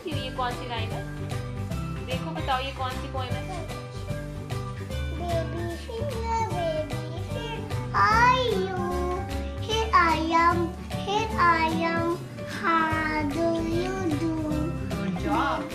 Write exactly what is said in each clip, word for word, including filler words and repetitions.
जानती हो ये कौन सी राइम है? देखो बताओ ये कौन सी पोएम है? Baby finger, baby finger, are you? Here I am, here I am. How do you do? Good job.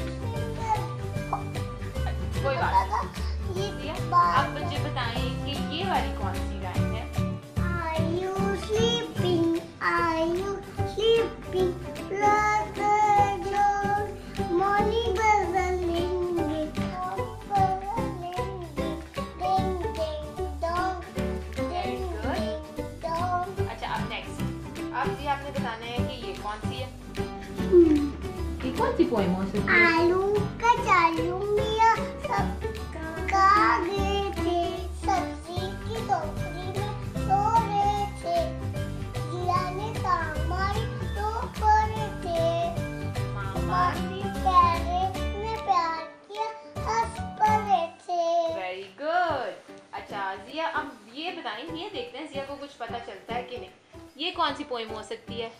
कोई बात नहीं। ये आप मुझे बताएं कि ये वाली कौन सी राइम है? Are you sleeping? Are you sleeping? Brother John, morning bells are ringing, morning bells are ringing, ding ding dong, Very ding good. ding dong. अच्छा अब नेक्स्ट, अब जी आपने बताना है कि ये कौन सी है? Hmm. ये कौन सी पोएम हो सकती है? आलू का चालू मिया सब खा गए थे, सब्जी की टोकरी में सो रहे थे, जिया ने तामाई तो पड़े थे, मामा मामी प्यारे ने प्यार किया हंस पड़े थे। Very good. अच्छा जिया अब ये बताएं, ये देखते हैं जिया को कुछ पता चलता है कि नहीं। ये कौन सी पोएम हो सकती है?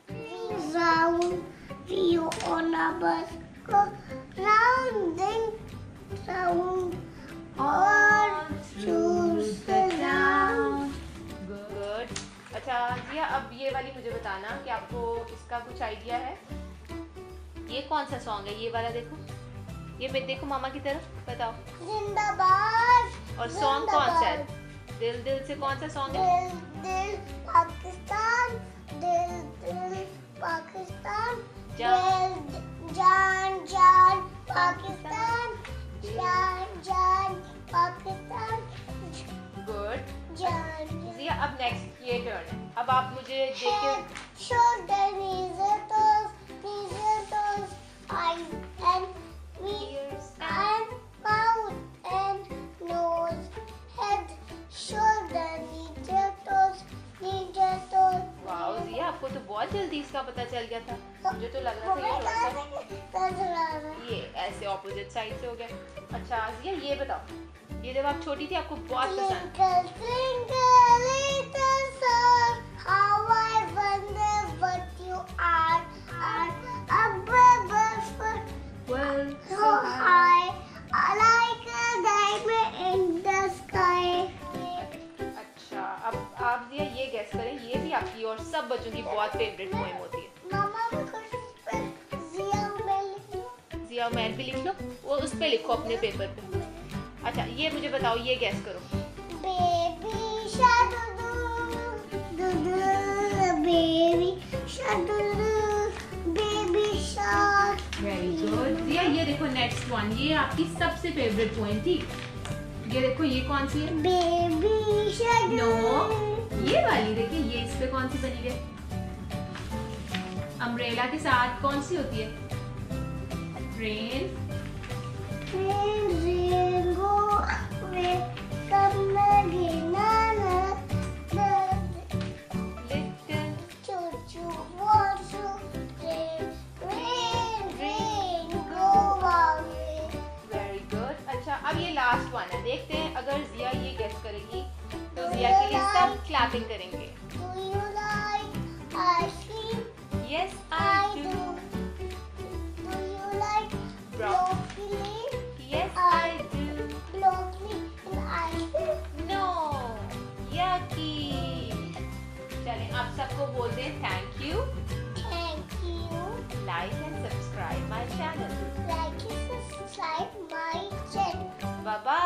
Round view on a bus go rounding round all through the town. Good. अच्छा जिया अब ये वाली मुझे बताना कि आपको इसका कुछ आइडिया है? ये कौन सा सॉन्ग है? ये वाला देखो, ये पे देखो मामा की तरफ, बताओ। जिंदाबाद। और सॉन्ग कौन सा है? दिल दिल से कौन सा सॉन्ग है? दिल दिल पाकिस्तान, दिल दिल पाकिस्तान, जान दिल जान जान पाकिस्तान, जान जान पाकिस्तान, गुड। जान जिया अब नेक्स्ट ये टर्न है, अब आप मुझे देख के head, shoulder, knees and toes, knees and toes, eyes and ears and mouth and nose, head, shoulder, knees and toes, knees and toes. Wow Jiya आपको तो बहुत जल्दी इसका पता चल गया था। मुझे तो लग रहा था ये थोड़ा सा ये ऐसे ऑपोजिट साइड से हो गया। अच्छा जिया ये बताओ, ये जब आप छोटी थी आपको बहुत पसंद। Twinkle, twinkle, little star, how I wonder what you are. Are above us, Well, so high, like a diamond in the sky. अच्छा अब आप जिया ये गेस करें, ये भी आपकी और सब बच्चों की बहुत फेवरेट पोएम होती है। मामा भी कुछ पर जिया में लिख लो। जिया मैन भी लिख लो, वो उस पे लिखो अपने पेपर पे। अच्छा ये मुझे बताओ, ये गेस करो। Baby shark doo doo doo, baby shark doo doo, baby shark. Very good Jiya. ये देखो नेक्स्ट वन, ये आपकी सबसे फेवरेट पोएम थी। ये देखो ये कौन सी है? Baby shark no doo. ये वाली देखिए, ये इस पे कौन सी बनी है? अम्ब्रेला के साथ कौन सी होती है? Rain. Rain, rain, go away, come again, na na. The little choo choo wants to rain, rain, rain, go away. Very good. अच्छा अब ये लास्ट वन है, देखते हैं अगर जिया ये गेस करेगी तो जिया के लिए सब क्लैपिंग करेंगे। Do you like ice cream? Yes I I do. Do. Do you like broccoli? Yes I do. Broccoli and ice cream? No yucky. चलें आप सबको बोल दें thank you, Thank you. Like and subscribe my channel. Like and subscribe my channel. Bye bye.